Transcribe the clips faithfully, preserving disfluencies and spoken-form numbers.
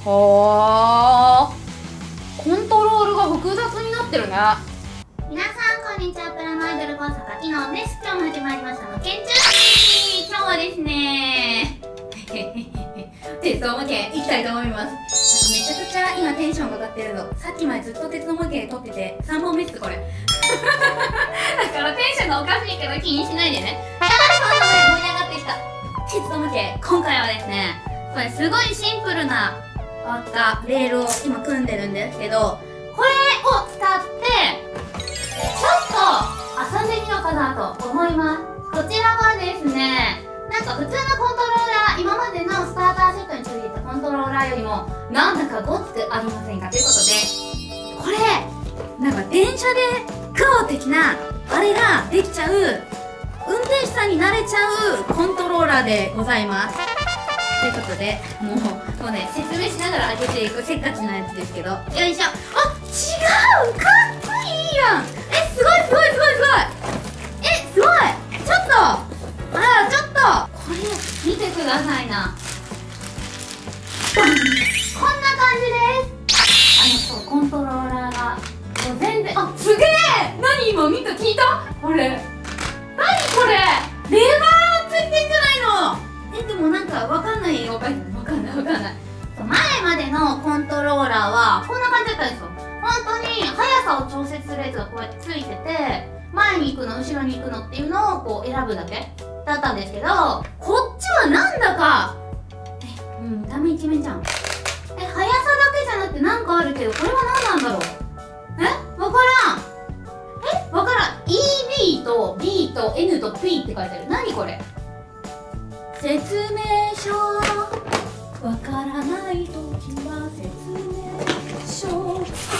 はあ、コントロールが複雑になってるね。 皆さんこんにちは、プラのアイドルコース榊のんです。今日も始まりましたのけんちゅう。今日はですね鉄道模型行きたいと思います。めちゃくちゃ今テンションが上がってるの。さっきまでずっと鉄道模型撮っててさんぼんめっすこれだからテンションがおかしいけど気にしないでね。あー、盛り上がってきた鉄道模型。今回はですね、これすごいシンプルな輪っかレールを今組んでるんですけど、これを使ってちょっと遊んでみようかなと思います。こちらはですね、なんか普通のコントローラー、今までのスターターセットについていたコントローラーよりもなんだかごつくありませんかということで、これなんか電車でゴー的なあれができちゃう、運転手さんになれちゃうコントローラーでございます。ということで、もう、もうね、説明しながら開けていくせっかちなやつですけど、よいしょ。あ、違う、かっこいいやん。え、すごいすごいすごいすごい。え、すごい。ちょっと、あら、ちょっと、これ見てくださいな。こんな感じです。あの、そう、コントローラーが、もう全然、あ、すげえ。何今見た、聞いたこれ。何これ、レバーついてんじゃないの。え、でもなんかわかんないよ。わかんないわかんないわかんない。前までのコントローラーはこんな感じだったんですよ。本当に速さを調節するやつがこうやってついてて、前に行くの後ろに行くのっていうのをこう選ぶだけだったんですけど、こっちはなんだかえ、うん、見た目イケメンじゃん。え、速さだけじゃなくてなんかあるけど、これは何なんだろう。え、わからん。え、わからん。 イービー と ビー と エヌ と ピー って書いてある。何これ。説明書。わからないときは説明書。も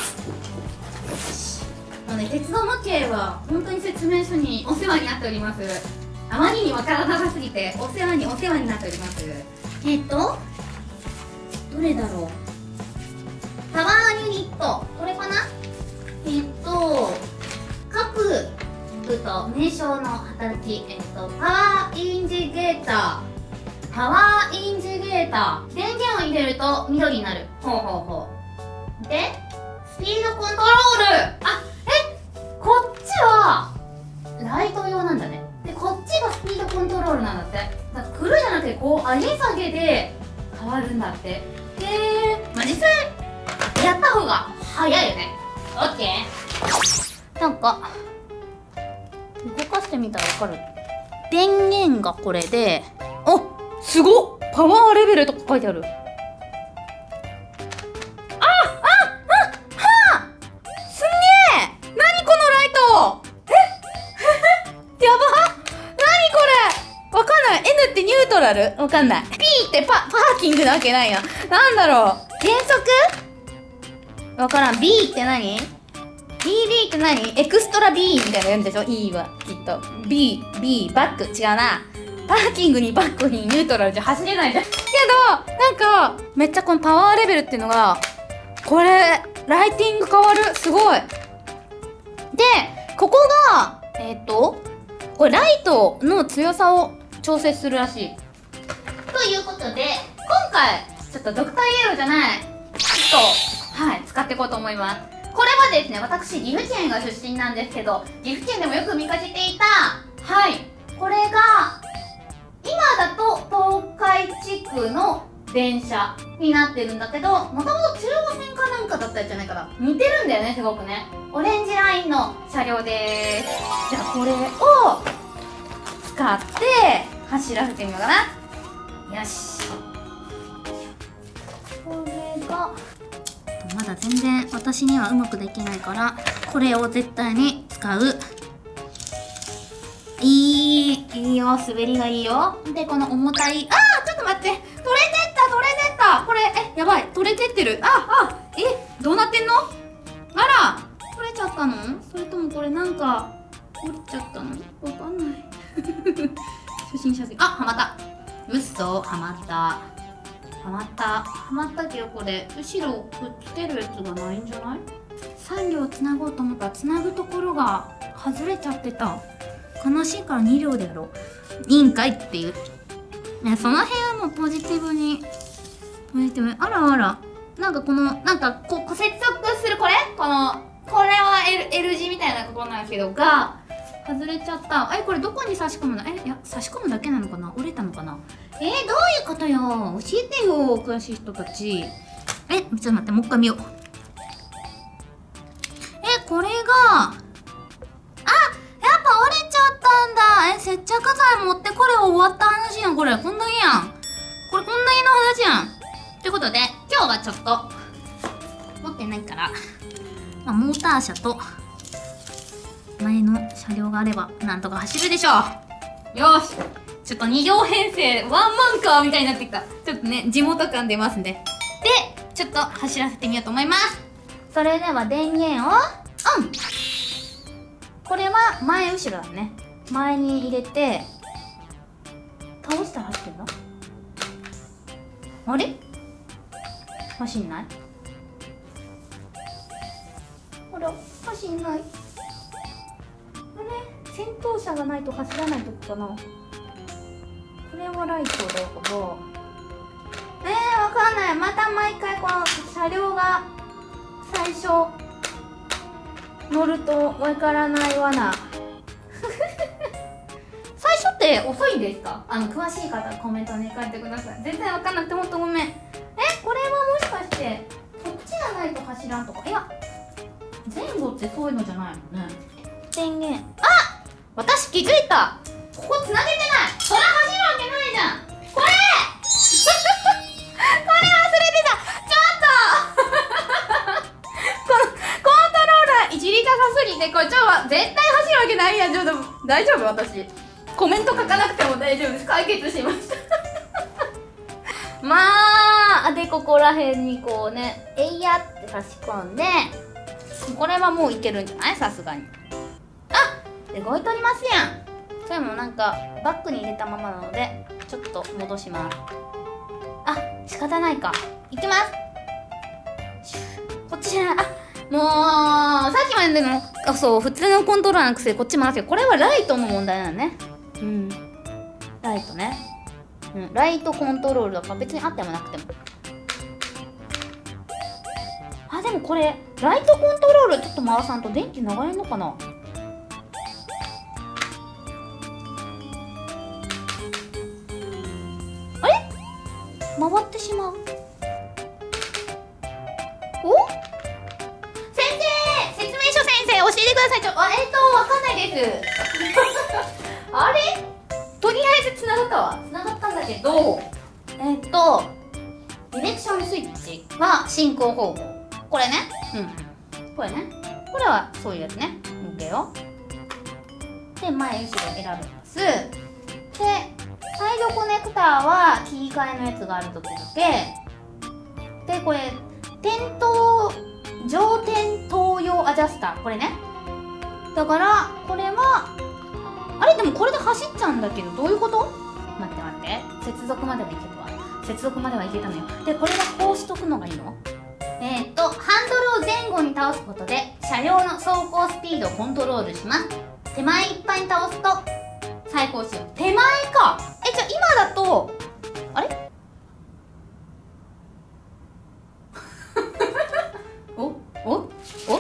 うね、鉄道模型は本当に説明書にお世話になっております。あまりにわからなさすぎてお世話にお世話になっております。えっとどれだろう。パワーユニット、これかな。えっと各部と名称の働き、えっとパワーインジゲーター、パワーインジゲーター。電源を入れると緑になる。ほうほうほう。で、スピードコントロール。あ、え、こっちはライト用なんだね。で、こっちがスピードコントロールなんだって。だから来るじゃなくてこう上げ下げで変わるんだって。へえ、まあ、実際やった方が早いよね。オッケー。なんか動かしてみたらわかる。電源がこれで、お、すごっ、パワーレベルとか書いてある。ああああはあ、すんげえ。なにこのライト。えやば。なにこれ。わかんない。 N ってニュートラルわかんない。 P ってパパーキングなわけないやん。なんだろう、減速わからん。 B って何？ ビービー って何？エクストラ B みたいなの言うんでしょ。 E はきっと B、B、バック。違うな。パーキングにバックにニュートラルじゃ走れないじゃん。けどなんかめっちゃこのパワーレベルっていうのが、これライティング変わる。すごい。でここがえっとこれライトの強さを調節するらしい。ということで今回ちょっとドクターイエローじゃないちょっとはい使っていこうと思います。これはですね、私岐阜県が出身なんですけど、岐阜県でもよく見かけていた、はいこれが今だと東海地区の電車になってるんだけど、もともと中央線かなんかだったんじゃないかな。似てるんだよね、すごくね。オレンジラインの車両でーす。じゃあこれを使って走らせてみようかな。よし。これがまだ全然私にはうまくできないから、これを絶対に使う。いい、いいよ、滑りがいいよ。で、この重たい、あー、ちょっと待って、取れてった、取れてった。これ、え、やばい、取れてってる。あ、あ、え、どうなってんの？あら、取れちゃったの？それともこれなんか、折っちゃったの？わかんない。初心者的。あ、はまった。うっそ、はまった。はまった。はまったけど、これ、後ろくっつけるやつがないんじゃない？さん両つなごうと思ったら、つなぐところが外れちゃってた。悲しいからに両でやろう。いいんかいっていう。ね、その辺はもうポジティブに。ポジティブに。あらあら。 なんかこのなんかこう接続するこれこのこれは L, L 字みたいなところなんですけどが外れちゃった。え、これどこに差し込むの？え、いや差し込むだけなのかな？折れたのかな？えー、どういうことよ、教えてよ詳しい人たち。え、ちょっと待って、もう一回見よう。え、これがあ、やっぱ折れちゃったんだ。え、接着剤持ってこれ終わった話やん。これこんだけやん。これこんだけの話やん。ということで今日はちょっと持ってないから、まあ、モーター車と前の車両があればなんとか走るでしょう。よし、ちょっとに両編成ワンマンカーみたいになってきた。ちょっとね地元感出ますんで、でちょっと走らせてみようと思います。それでは電源をオン。これは前後ろだね。前に入れて倒したら走ってんだ。あれ走んない？あら走んない。あれ先頭車がないと走らないときかな。これはライトだけど、えー、わかんない。また毎回この車両が最初乗るとわからないわな。最初って遅いんですか？あの詳しい方コメントに書いてください。全然わかんなくてほんとごめん。え、これはもしかしてこっちがないと走らんとか？いや前後ってそういうのじゃないもんね。電源、あ、私気づいた。ここつなげてない。それ走るわけないじゃん。これこれ忘れてた。ちょっとこのコントローラーいじりたさすぎて、これちょっと絶対走るわけないやん。ちょっと大丈夫？私コメント書かなくても大丈夫です。解決しましたまあでここら辺にこうね、えいやって差し込んで、これはもういけるんじゃない？さすがに。あ、動いとりますやん。それもなんかバッグに入れたままなのでちょっと戻します。あ、仕方ないか。いきます。こっちじゃない。あ、もうさっきまでのあそう普通のコントローラーのくせこっち回すよ。これはライトの問題なのね。うん、ライトね。うん、ライトコントロールだから別にあってもなくても。あ、でもこれライトコントロールちょっと回さんと電気流れんのかな。あれ回ってしまう。お、先生、説明書先生教えてください。ちょあえっとわかんないですあれ、とりあえずつながったわ。つながったんだけど、えっとディレクションスイッチは進行方向、これね。うん、これね。これはそういうやつね。OK よ。で前後ろ選びます。でサイドコネクターは切り替えのやつがある時だけで、これ点灯上点灯用アジャスター、これね。だからこれはあれ、でもこれで走っちゃうんだけど、どういうこと？待って待って、接続まではいけたわ。接続まではいけたのよ。でこれがこうしとくのがいいの？えー、っとハンドルを前後に倒すことで車両の走行スピードをコントロールします。手前いっぱいに倒すと最高速。手前か。え、じゃあ今だとあれおおお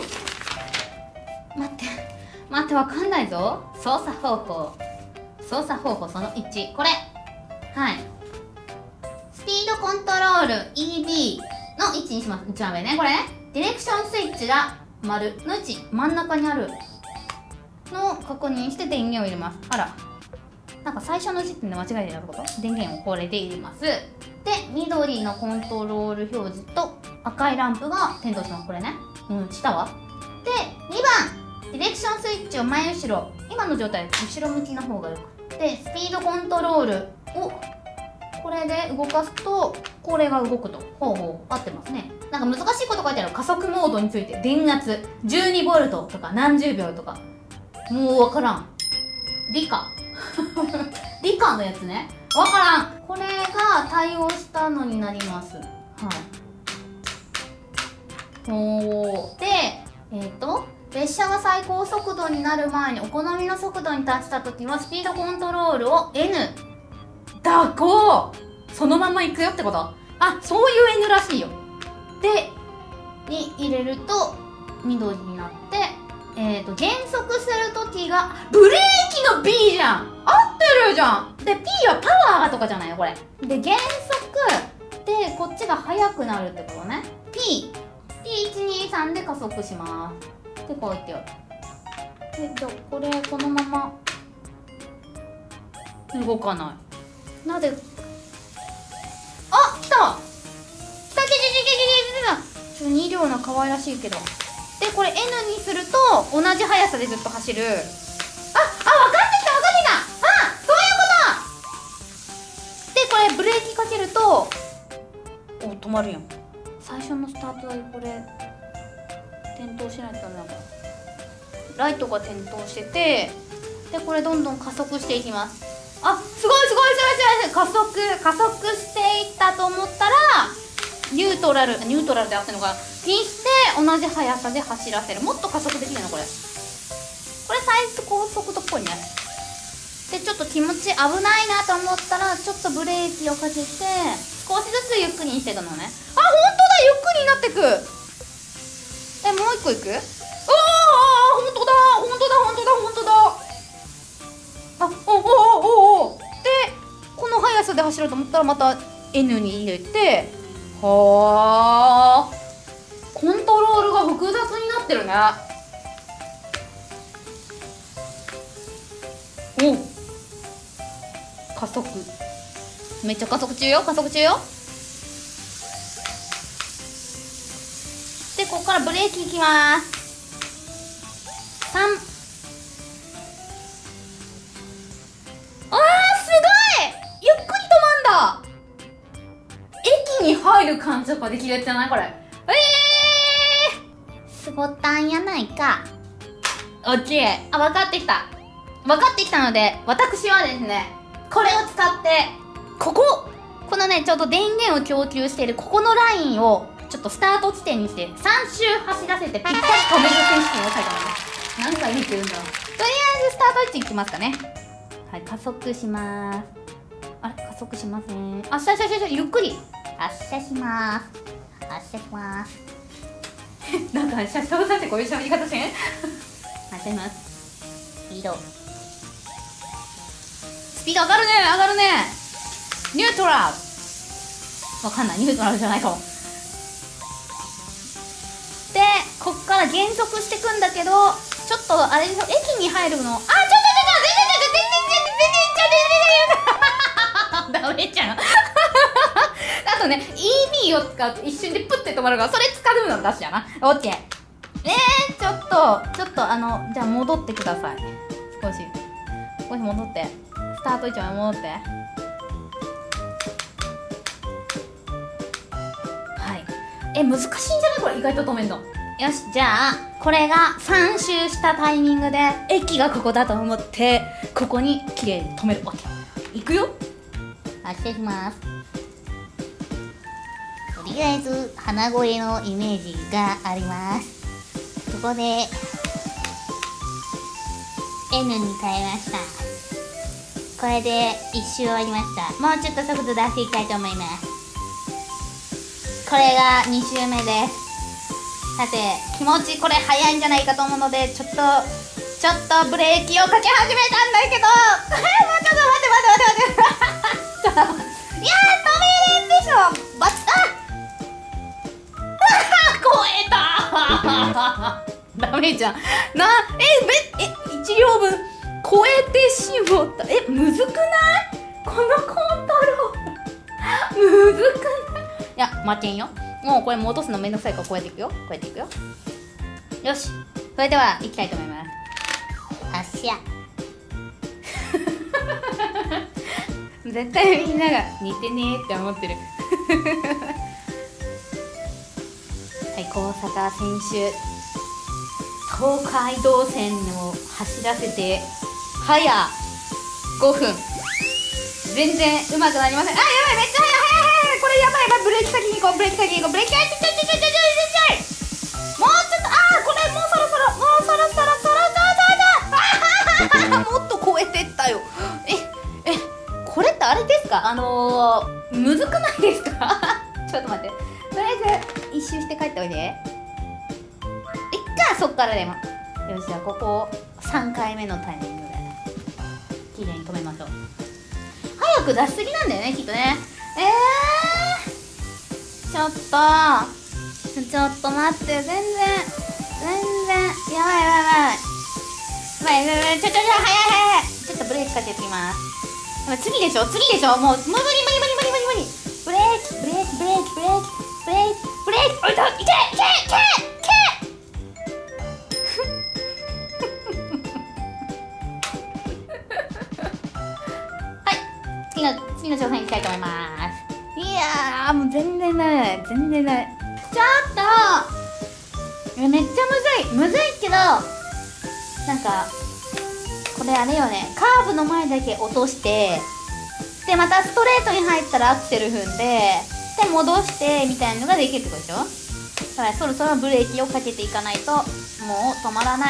待って待って、わかんないぞ。操作方法操作方法そのいち、これ、はい、スピードコントロール イービー のいちにします。いちばんめね、これね。ディレクションスイッチが丸のいち、真ん中にあるのを確認して電源を入れます。あら、なんか最初の時点で間違えてやること？電源をこれで入れます。で緑のコントロール表示と赤いランプが点灯します。これね、うん、下は。でにばん、ディレクションスイッチを前後ろ、今の状態後ろ向きの方がよくて、スピードコントロールをこれで動かすとこれが動くと。ほうほう、合ってますね。なんか難しいこと書いてある。加速モードについて電圧 じゅうにボルト とか何十秒とか、もうわからん。理科理科のやつね、わからん。これが対応したのになります。はい。ほうで、えっ、ー、と列車が最高速度になる前にお好みの速度に達した時はスピードコントロールを エヌ だこうそのまま行くよってこと。あ、そういう エヌ らしいよ。 でに入れると緑になって、えーと減速するときがブレーキの ビー じゃん。合ってるじゃん。で P はパワーとかじゃないよこれで。減速でこっちが速くなるってことね。 Pピーいちにさん で加速しますでこう言ってよ。でじゃあこれこのまま動かない。なぜあ来た来た来た来た来た来た。ちょに両の可愛らしいけど。でこれ N にすると同じ速さでずっと走る。ああ分かってきた分かってきた。あそういうことで、これブレーキかけるとお止まるやん。最初のスタートでこれ点灯しないとダメだから。ライトが点灯してて、でこれどんどん加速していきます。あすごいすごいすごいすごい加速加速していったと思ったらニュートラルニュートラルであってるのかにして同じ速さで走らせる。もっと加速できるのこれ。これ最高速度っぽいね。でちょっと気持ち危ないなと思ったらちょっとブレーキをかけて少しずつゆっくりにしていくのね。あ本当だゆっくりになってく。えもう一個いく。ああ本当だ本当だ本当だ本当だ。あおおおおおでこの速さで走ろうと思ったらまた N に入れて、はあコントロールが複雑になってるね。お加速めっちゃ加速中よ加速中よ。でここからブレーキいきます。さんあーすごいゆっくり止まんだ。駅に入る感じとかできるやつじゃないこれ。えーすごったんやないか。オッケー。あ分かってきた分かってきたので私はですねこれを使ってこここのねちょうど電源を供給しているここのラインをちょっとスタート地点にしてさん周走らせてぴったり止める選手権をしたいと思います。何回言ってるんだろう。とりあえずスタート位置いきますかね。はい加速します。あれ加速しません。あっしゃしゃしゃしゃゆっくり発車します発車しますなんか車掌さんってこういう喋り方してん発車します。スピードスピード上がるね上がるね。ニュートラルわかんないニュートラルじゃないかも。でこっから減速してくんだけどちょっとあれでしょ駅に入るのあちょちょちょちょ全然全然全然全然ダメじゃんあとね イービー を使うと一瞬でプッて止まるからそれ使うの出しやな。オッケー。えー、ちょっとちょっとあのじゃあ戻ってください。少し少し戻ってスタート位置まで戻って。はいえ難しいんじゃないこれ意外と止めんの。よしじゃあこれがさん周したタイミングで駅がここだと思ってここに綺麗に止める。オッケーいくよ。発車します。とりあえず鼻声のイメージがあります。ここで N に変えました。これで一周終わりました。もうちょっと速度出していきたいと思います。これがに周目です。さて気持ちこれ速いんじゃないかと思うのでちょっとちょっとブレーキをかけ始めたんだけどちょっと待って待って待って待ってちょっといやー止めれんでしょバツあ超えたダメじゃんなえべえいち両分超えてしまった。えむずくないこのコントロールむずくないいや負けんよ。もうこれ戻すのめんどくさいからこうやっていくよこうやっていくよ。よしそれではいきたいと思います。発射絶対みんなが似てねーって思ってるはい高坂選手東海道線を走らせて早ごふん全然うまくなりません。あやばいめっちゃ速い速い速いこれやばいやばいブレーキ先に行こうブレーキ先に行こうブレーキ先に行こうちょちょちょちょちょちょもうちょっとあーこれもうそろそろもうそろそろそろそろそろもっと超えてったよ。ええこれってあれですかあのー、むずくないですかちょっと待ってとりあえず一一周して帰っておいで。いっか、そっからでも。よし、じゃあここさんかいめのタイミングで綺麗に止めましょう。早く出しすぎなんだよね、きっとね。えー、ちょっとちょっと待って、全然全然やばいやばいやばいやばいやばい、ちょちょちょ、早い早い、ちょっとブレーキかけてきます。次でしょ、次でしょ、もう無理無理無理無理無理無理。ブレーキブレーキブレーキブレーキブレーキブレーキ、おいと、いけいけいけいけ。次の次の挑戦いきたいと思います。いやー、もう全然ない全然ない。ちょっとめっちゃむずいむずいけど、なんかこれあれよね、カーブの前だけ落として、でまたストレートに入ったらアクセル踏んで、で戻してみたいなのができるってことでしょ。だからそろそろブレーキをかけていかないともう止まらない。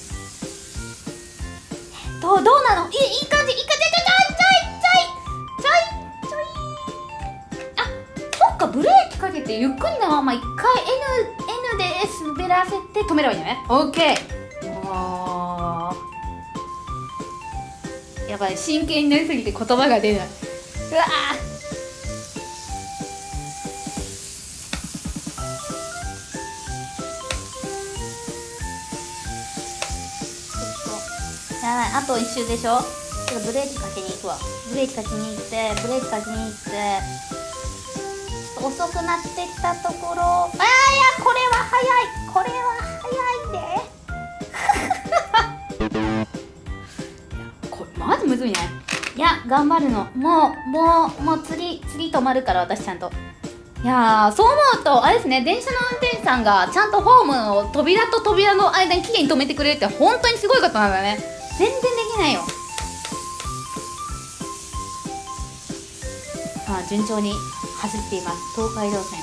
どうどうなの、いいいい感じ、いい感じ、ちょいちょいちょいちょいちょい。あ、そっか、ブレーキかけてゆっくりなまま一回 N, N で滑らせて止めればいいんだね。オッケー。もうやばい、真剣になりすぎて言葉が出ない。うわー、やばい、あと一周でしょ。ちょっとブレーキかけに行くわ。ブレーキかけに行ってブレーキかけに行って、ちょっと遅くなってきたところ、あー、いや、これは早い、これは早いでこれマジむずいね。いや、頑張るの。もうもうもう次次止まるから、私ちゃんと。いやー、そう思うとあれですね、電車の運転手さんがちゃんとホームの扉と扉の間にきれいに止めてくれるって本当にすごいことなんだね。全然できないよ。さあ、順調に走っています、東海道線。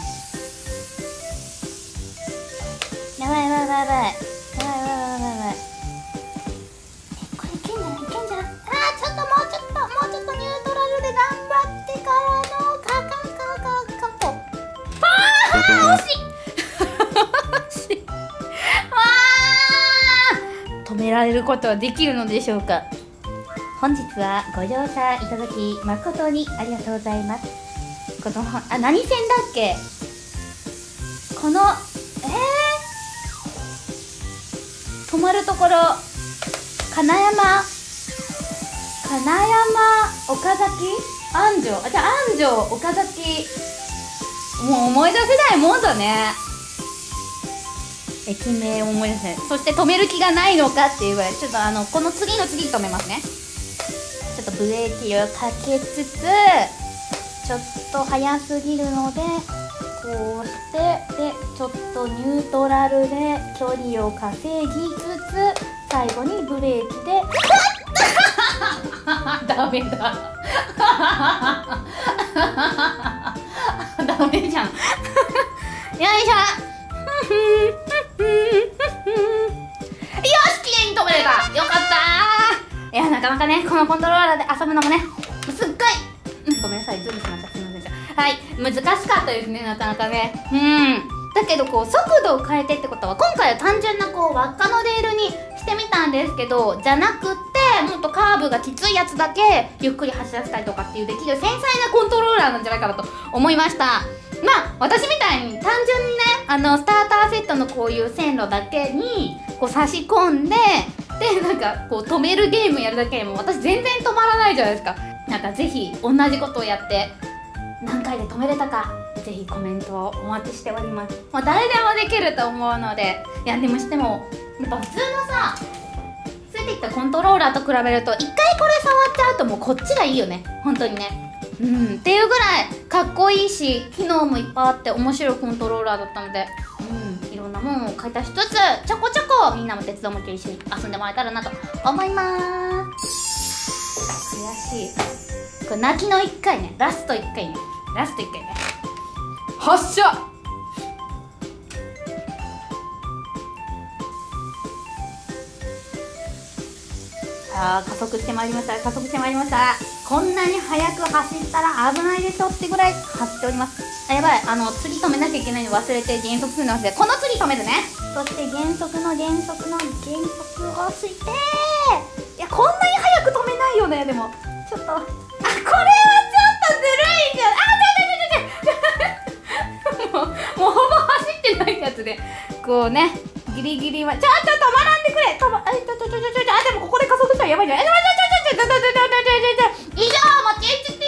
やばいやばいやばいやばいやばいやばいやばいやばい。え、これいけんじゃない、いけんじゃない。あー、ちょっともうちょっともうちょっとニュートラルで頑張ってからのカカカカカコ。あー、惜しい惜しい。止められることはできるのでしょうか。本日はご乗車いただき誠にありがとうございます。このあ、何線だっけ、このえー、止まるところ、金山金山岡崎安城、あ、じゃあ安城岡崎、もう思い出せないもんだね。駅名を思い出せない。そして止める気がないのかっていうぐらい、ちょっとあのこの次の次止めますね。ちょっとブレーキをかけつつ、ちょっと速すぎるのでこうして、でちょっとニュートラルで距離を稼ぎつつ、最後にブレーキでダメだダメじゃんよいしょよし、綺麗に止めれた、よかったー。いや、なかなかね、このコントローラーで遊ぶのもね、すっごい、うん、ごめんなさい、ズームしました、すみません。はい、難しかったですね、なかなかね。うん、だけどこう速度を変えてってことは、今回は単純なこう輪っかのレールにしてみたんですけど、じゃなくってもっとカーブがきついやつだけゆっくり走らせたりとかっていうできる繊細なコントローラーなんじゃないかなと思いました。まあ私みたいに単純にね、あのスターターセットのこういう線路だけにこう差し込んで、でなんかこう止めるゲームやるだけでも私全然止まらないじゃないですか。なんかぜひ同じことをやって何回で止めれたか、ぜひコメントをお待ちしております。まあ誰でもできると思うので、いやでもしてもやっぱ普通のさついてきたコントローラーと比べると、一回これ触っちゃうともうこっちがいいよね、本当にね。うん、っていうぐらいかっこいいし、機能もいっぱいあって面白いコントローラーだったので、うん、いろんなものを買い足しつつ、ちょこちょこみんなも鉄道も一緒に遊んでもらえたらなと思いまーす。悔しい。これ泣きのいっかいね、ラストいっかいね、ラストいっかいね。発射。さあ加速してまいりました、加速してまいりました。 こんなに速く走ったら危ないでしょってぐらい走っております。あ、やばい、あの釣り止めなきゃいけないの忘れて減速するの忘れて、この釣り止めるね。そして減速の減速の減速をして、いやこんなに速く止めないよね。でもちょっと、あ、これはちょっとずるいじゃん。あ、ちょちょちょちょもうもうほぼ走ってないやつでこうね、ギリギリはちょっと止まらんでくれ。止ま、あ、ちょちょちょちょちょ、あ、でもここで加速したらやばいじゃん。え、ちょちょちょちょちょちょちょちょちょちょちょ、以上、もちえち